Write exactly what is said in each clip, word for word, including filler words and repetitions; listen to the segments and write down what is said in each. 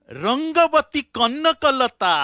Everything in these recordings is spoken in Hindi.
रंगवती कनकलता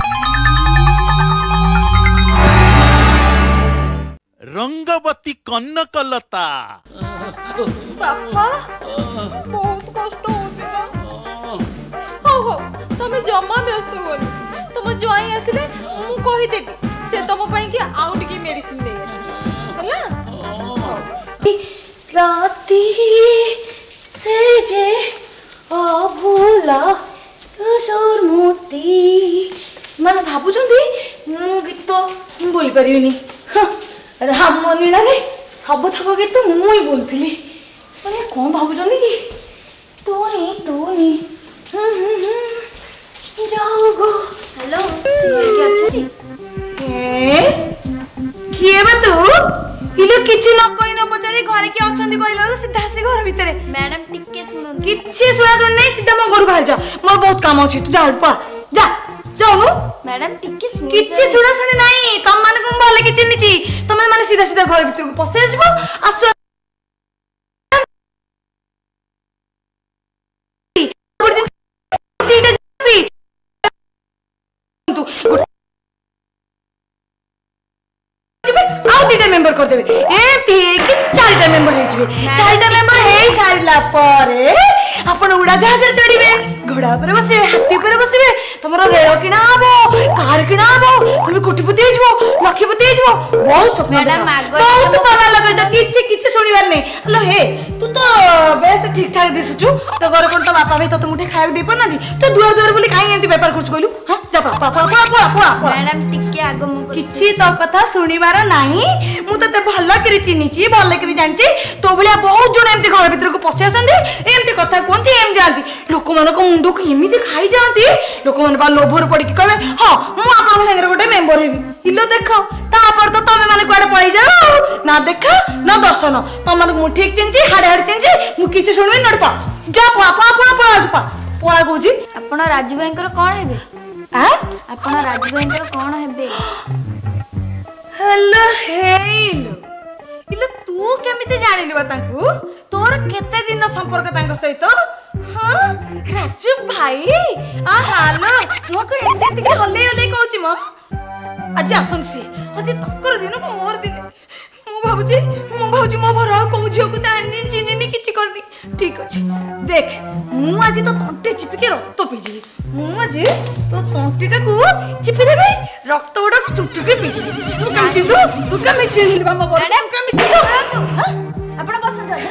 रंगवती कनकलता बापा बहुत कष्ट होची ना हो हो तमे जम्मा व्यस्त होल तुम ज्वाई आसिले मु कहि देबी से तुम पई कि आउट की मेडिसिन दे आसी हला राती से जे अभूला तुसर मूर्ति माने भाबु जंदी मु गीत बोली परिबिनी राम लीला रे सब थक गीत मुई बोलती अरे कौन भावुन कि तोनी तोनी जाओ गो हेलो किए अच्छी किए बा तू इलो किछि न कहि न पचारी घरे के अछंती कहिलो सीधा आसी घर भीतर मैडम टिके सुनो किछि सुना सुन नहीं सीधा मो घर बाहर जा मोर बहुत काम अछि तू जा पा जा जाओ मैडम टिके सुनो किछि सुना सुन नहीं तम मन को भले किछि निछि तमे माने सीधा सीधा घर भीतर को पसे आजबो आसु मेंबर कर देबे ए ठीक चारटा मेंबर हे जबे चारटा मेंबर हे सारिला परे आपण उड़ा जहाज चढ़ीबे घोड़ा पर बसिबे हाथी पर बसिबे तमरो रेल किना आबो कार किना आबो तुम कोटिपति हे जबो लखपति हे जबो बहुत सपना मैडम बहुत भला लगे जा किछि किछि सुनिबार नै हेलो हे तू तो बेस ठीक ठाक दिसुछु तो घर कोन तो बापा भी तो तुम उठे खाए दे पर ना तो दुआर दुआर बोली काई एंती व्यापार करछ कइलु हां जा पापा पापा पापा मैडम टिके आगो मु किछि तो कथा सुनिबार नाही मु तते भल करी चिनिची भल करी जानची तो भलिया बहुत जण एमती घर भीतर को पसि आसंदी एमती कथा कोंती एम जानती लोक मन को मुंडो को एमिति खाई जानती लोक मन बा लोभर पड़ी कि कहबे हां मु आपन संगे गोटे मेंबर हेबी इलो देखो ता पर तो तमे माने कोडे पळी जाओ ना देखा ना दर्शन तम मन मु ठीक चिनची हाडे हाडे चिनची मु किछि सुनबे नडपा जा पा पा पा पा पा पळा गोजी आपण राजू भाईकर कोन हेबे आ आपण राजू भाईकर कोन हेबे हेलो हेलो इले तू केमिते जानिलु बा तांकू तोर केते दिन संपर्क तांक सहित हां राजू भाई आ हालो मो को एते एते हले हले कहउची म आज आसन सी आज तकर दिन को मोर दिन मु भाबुची मु भाबुची मो भर को झियो को जानि चिनिनी किछि करनी ठीक अछि देख मु आज तो तंटे चिपि के रक्त पिजी मु आज तो तंटीटा को चिपि देबे रक्त उडा टुटु के पिजी तू कम चिलु तू कम चिलु बाबा बोल तू कम चिलु आपण पसंद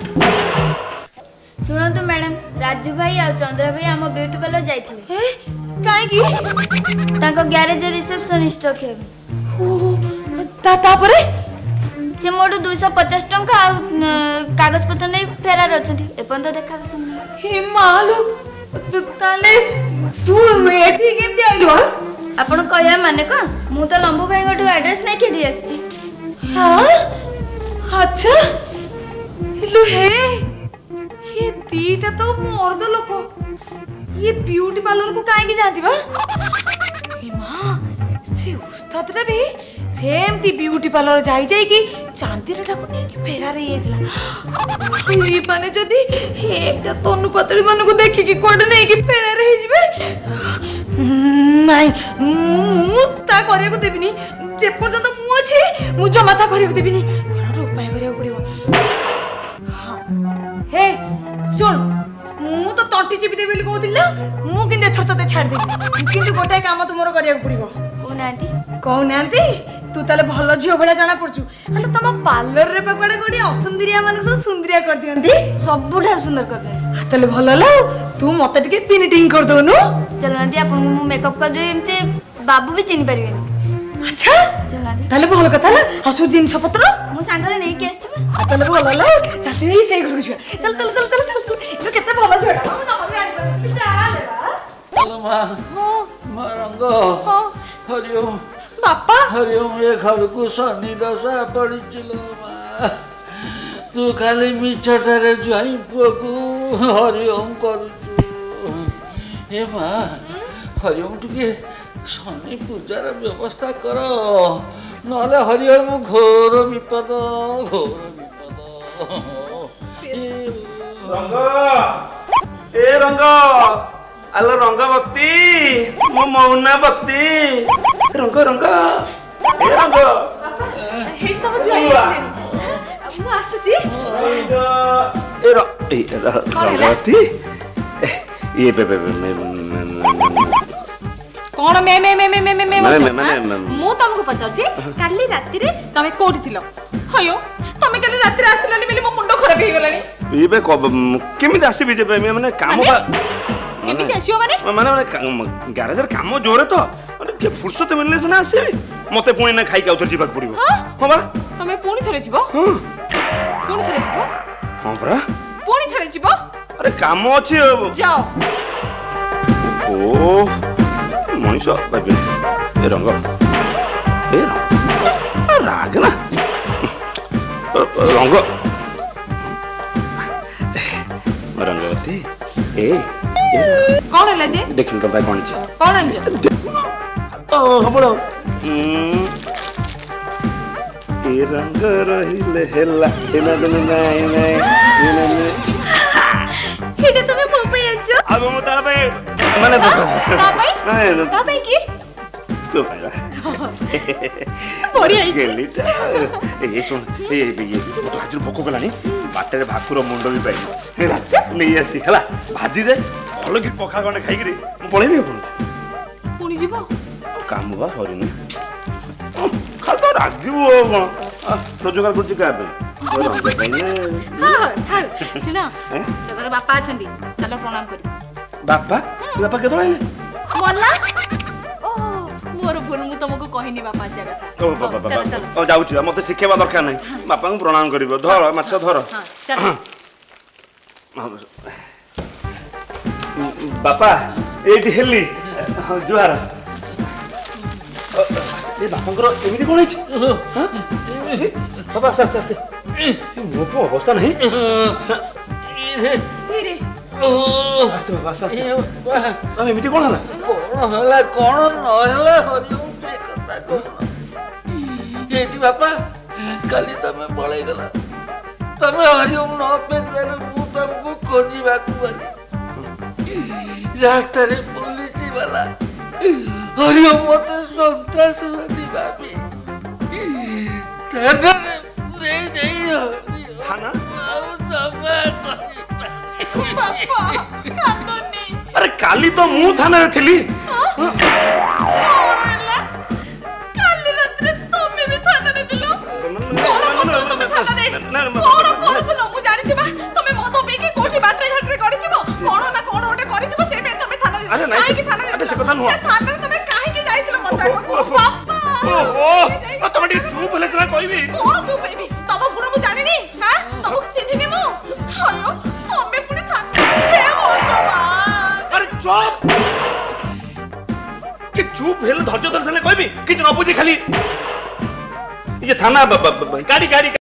सुनो तो मैडम राजू भाई आ चंद्र भाई हम ब्यूटी पार्लर जाइथिले काई की ताको गैरेज रिसेप्शनिस्ट के ओ ता ता परे से मोटू दो सौ पचास टंका कागज पत्र नहीं फेरार अछथि एपन तो देखा सुन हे मालू तू ताले तू एठी केम आइलो आपण कहया माने कोन मु तो लंबू भाई गोटो एड्रेस नहीं के दिस छी हां अच्छा हेलो हे ये दीटा तो मर्द लोक ये ब्यूटी पार्लर को काहे की जानती बा हे मां से उस्ताद रे भी सेम ती ब्यूटी पार्लर जाई जाई की चांदीर ठाकुर ने की फेरा रे येतला ई माने जदी हे त तनु पतली मन को देखि की कोड नहीं की फेरा रे हिजबे नहीं मुस्ता करे को देबिनी जे पर्यंत मु अछि मु जमाता करे को देबिनी कोन उपाय करे पड़िबो हे सुन मु तो तंटी चिपि देबेली कहतिला मु किंदे थर तते छाड़ दे किंतु गोटे काम तुमरो करिया पड़िबो को नांती को नांती तू ताले भलो झियो भला जाना पड़छु अले तम पार्लर रे पकड़े कोडी असुंदरिया माने सब सुंदरिया कर दियंती सबुठा सुंदर कर दे हातले भलो ला तू मते टिके फिनिटिंग कर दोनु चल नांती अपन मेकअप कर दे एमते बाबू भी चिनि परिबे अच्छा चल नांती ताले भलो कथा ना असु जिंस पत्र मु सांगरे नहीं केस छ हातले भलो ला जाते ही से घर छ चल चल चल चल चल इनो केते भलो छोटा हम तम आनी चल हेलो मां हां रंग हां हरिओम बापा हरिओम ये घर को सनी दशा पड़ी चिलो मां तू खाली मिछटारे जुआई पुओ को हरिओम करू हे मां हरिओम टिके शनि पूजार व्यवस्था कर नले हरिओम घोर विपद घोर विपद रंग ए रंग ଆଲୋ ରଙ୍ଗବତୀ ମୋ ମୌନା ବତୀ ରଙ୍ଗ ରଙ୍ଗ ଏ ରଙ୍ଗ ହେଇଟି ତମ ଜୟ ମୁଁ ଆସୁଛି ଏ ର ଏ ରଙ୍ଗବତୀ ଏ ବେ ବେ କଣ ମେ ମେ ମେ ମେ ମେ ମେ ମାନେ- ମେ ମାନେ- ମୁଁ ତମକୁ ପଚାରୁଛି କାଲି ରାତିରେ ତମେ କୋଉଠି ଥିଲ ହയോ ତମେ କାଲି ରାତିରେ ଆସିଲାନି ବୋଲି ମୋ ମୁଣ୍ଡ ଖରାପ ହେଇଗଲାଣି ଏବେ କେମିତି ଆସିବି ଯେ ମାନେ କାମ ବା କେମିତି ଆସିବ ମାନେ ମାନେ ମାନେ ଗ୍ୟାରେଜରେ କାମ ଜୋରେ ତ ମାନେ କିଏ ଫୁର୍ସତ ମିଳିଲେ ସିନା ଆସିବି ମତେ ପୁଣି ନା ଖାଇକି ଆଉଥରେ ଯିବାକୁ ପଡିବ ହଁ ବା ତମେ ପୁଣି ଥରେ ଯିବ ହଁ ପୁଣି ଥରେ ଯିବ ହଁ ପରା ପୁଣି ଥରେ ଯିବ ଆରେ କାମ ଅଛି ଯାଅ ଓ ମଣିଷ ଭାବି ଏ ରଙ୍ଗ ଏ ରାଗ ନା ରଙ୍ଗ ରଙ୍ଗବତୀ ଏ କଣ ହେଲା ଯେ ଦେଖିଲୁ ତୋ ପାଇଁ କଣ ଅଛି କଣ ଆଣିଛ ହବଳ ଏ ରଙ୍ଗ ରହିଲେ ହେଲା ଦିନ ଦିନ ନାଇଁ ନାଇଁ ଏଇଟା ତମେ ମୋ ପାଇଁ ଆଣିଛ ଆଉ ମୁଁ ତାର ପାଇଁ ମାନେ ତା ପାଇଁ ନାଇଁ ତା ପାଇଁ କି ତୋ ପାଇଁ ବଢିଆ ହେଇଛି ଗେଲିଟା ଏ ଶୁଣ ଏ ତ ହାଜର ଭୋକ କଲାଣି ବାଟରେ ଭାକୁର ମୁଣ୍ଡ ବି ପାଇଲି ହେଲା ନେଇ ଆସି ହେଲା ଭାଜି ଦେ ଭଲ କି ପଖାଳ ଖଣ୍ଡେ ଖାଇକିରି ମୁଁ ପଳେଇବି ଆପଣ ପୁଣି ଯିବ କାମ ବା ସରିନି ଖାଲି ତ ରାଗିବୁ ଆଉ କଣ ରୋଜଗାର କରୁଛି କାହା ପାଇଁ ଶୁଣ ସେବାର ବାପା ଅଛନ୍ତି ଚାଲ ପ୍ରଣାମ କରିବ ବାପା ବାପା କେତେବେଳେ ଆଇଲେ ମଲା ଓ ମୋର ଭୁଲ ମୁଁ ତମକୁ କହିନି ବାପା ଆସିବା କଥା ଚାଲ ଚାଲ ଓ ଯାଉଛି ମତେ ଶିଖେଇବା ଦରକାର ନାହିଁ ବାପାଙ୍କୁ ପ୍ରଣାମ କରିବ ଧର ମାଛ ଧର ଚାଲ ବାପା ଏଇଠି ହେଲି ଜୁହାର ଏ ବାପାଙ୍କର ଏମିତି କଣ ହେଇଛି ବାପା ଆସ୍ତେ ଆସ୍ତେ ଆସ୍ତେ ମୋ ପୁଅ ଅବସ୍ଥା ନାହିଁ ଆସ୍ତେ ବାପା ଆସ୍ତେ ଆସ୍ତେ ବାପା ଏମିତି କଣ ହେଲା କଣ ହେଲା କଣ ନହେଲା ହରିଓମ ସେ କଥା କଣ ଏଇଠି ବାପା କାଲି ତମେ ପଳେଇଗଲା ତମେ ହରିଓମ ନ ଫେରିବାରୁ ମୁଁ ତମକୁ ଖୋଜିବାକୁ ଗଲି ରାସ୍ତାରେ ପୋଲିସ ବାଲା ହରିଓମ ମତେ ସନ୍ତ୍ରାସବାଦୀ ଭାବି ଥାନାରେ ପୁରେଇ ଦେଇ ଥାନା ଆଉ ଜମା ଆରେ କାଲି ତ ମୁଁ ଥାନାରେ ଥିଲି କାଲି ରାତିରେ ତମେ ବି ଥାନାରେ ଥିଲ କଣ କରୁଥିଲ ତମେ ଥାନାରେ କଣ କରୁଥିଲ ମୁଁ ଜାଣିଛି ବା ତମେ ମଦ ପିଇକି କୋଉଠି ବାଟରେ ଘାଟରେ କରିଯିବ କଣ ନା କଣ ଗୋଟେ କରିଯିବ ସେଇ ପାଇଁ ତମେ ଥାନାରେ ଆରେ ନାଇଁ କାହିଁକି ଥାନାରେ ଆରେ ସେ କଥା ନୁହଁ ସେ ଥାନାରେ ତମେ କାହିଁକି ଯାଇଥିଲ ମତେ ଆଗ କୁହ ବାପା ଓହୋ ତମେ ଟିକେ ଚୁପ ହେଲେ ସିନା କହିବି କଣ ଚୁପ ହେବି ତମ ଗୁଣ ମୁଁ ଜାଣିନି ହାଁ ତମକୁ ଚିହ୍ନିନି ମୁଁ ହയോ ତମେ ପୁଣି ଥାନା ହେ ଭଗବାନ ଆରେ ଚୁପ କି ଚୁପ ହେଲେ ଧୈର୍ଯ୍ୟ ଧରି ସିନା କହିବି କିଛି ନ ବୁଝି ଖାଲି ଇଏ ଥାନା ଗାଡି ଗାଡି